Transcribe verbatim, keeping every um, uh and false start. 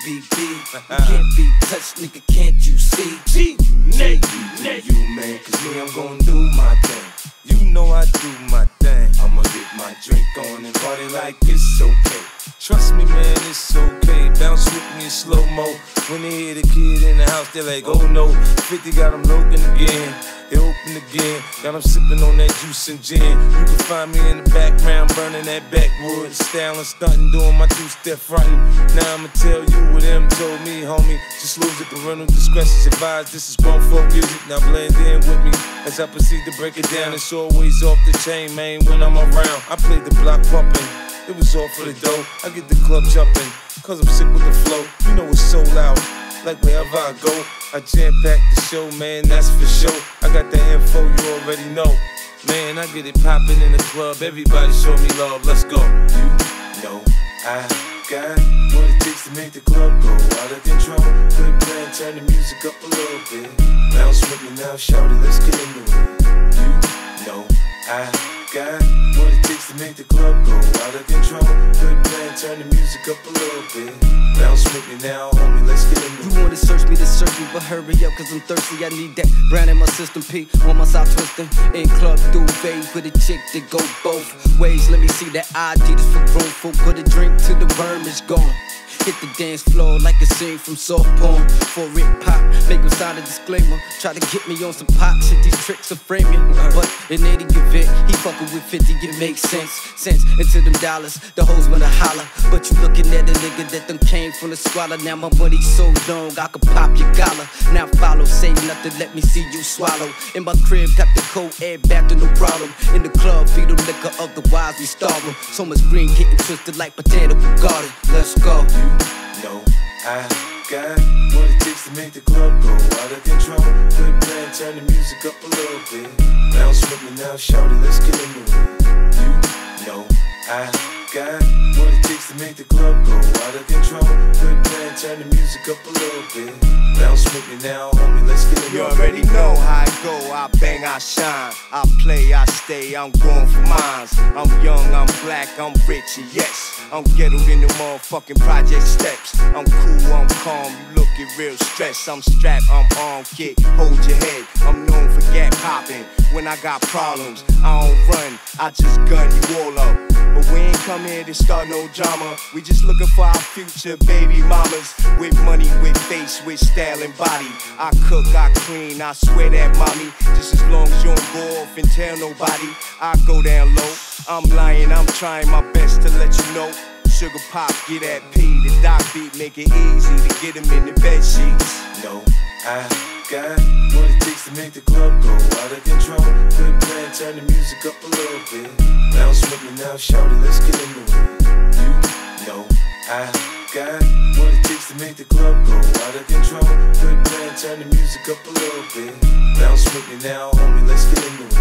V B. You can't be touched, nigga, can't you see? G, Nate, Nate. You, man, cause me, I'm gon' do my thing. You know I do my thing. I'ma get my drink on and party like it's okay. Trust me, man, it's okay. Bounce with me in slow-mo. When they hear the kid in the house, they're like, oh no. fifty got them looking again. It open again. Got them sipping on that juice and gin. You can find me in the background, burning that backwood. Styling, stunting, doing my two-step frontin'. Now I'ma tell you what them told me, homie. Just lose it, parental discretion's advised. This is grown folk music, now blend in with me. As I proceed to break it down, it's always off the chain, man, when I'm around. I play the block pumping. It was all for the dough. I get the club jumping, cause I'm sick with the flow. You know it's so loud, like wherever I go. I jam-pack the show, man, that's for sure. I got the info, you already know. Man, I get it poppin' in the club. Everybody show me love, let's go. You know I got what it takes to make the club go out of control. Quit playing, turn the music up a little bit. Bounce with me now, shout it, let's get into it. You know I got what it takes to make the club go out of control. Quit playing, turn the music up a little bit. Bounce with me now, homie, let's get into it. You wanna search me to search me, but hurry up, cause I'm thirsty. I need that brand in my system, P on my side twisting. In club duvet with a chick that go both ways. Let me see that I D, this for grown folk. Put a drink to the worm is gone. Hit the dance floor like a scene from soft porn. For it pop, make him sign a disclaimer. Try to get me on some pop shit, these tricks are framing. But in any event, he fucking with fifty, it makes sense. Sense into them dollars, the hoes wanna holler. But you looking at a nigga that done came from the squalor. Now my money so long, I could pop your collar. Now follow, say nothing, let me see you swallow. In my crib, got the cold air back to no problem. In the club, feed them liquor, otherwise we starve them. So much green getting twisted like potato garden. Let's go. You know I got what it takes to make the club go out of control. Quit playing, turn the music up a little bit. Bounce with me now, shout it, let's get into it. You know I got what it takes to make the club go out of control. Quit playing, turn the music up a little bit. Bounce with me now, homie, let's get into it. You already know how I go, I bang, I shine. I play, I stay, I'm going for mines. I'm young, I'm black, I'm rich, and yes, I'm ghettoed in the motherfucking project steps. I'm cool, I'm calm, you looking real stressed. I'm strapped, I'm armed, kid, hold your head. I'm known for gap popping. When I got problems, I don't run, I just gun you all up. But we ain't come here to start no drama. We just looking for our future baby mamas. With money, with face, with style and body. I cook, I clean, I swear that mommy. Just as long as you don't go off and tell nobody, I go down low. I'm lying, I'm trying my best to let you know. Sugar pop, get that P. The doc beat make it easy to get him in the bed sheets. No, I got what it takes to make the club go out of control. Quit playing, turn the music up a little bit. Bounce with me now, shout it, let's get into it. You know I got what it takes to make the club go out of control. Quit playing, turn the music up a little bit. Bounce with me now, homie, let's get into it.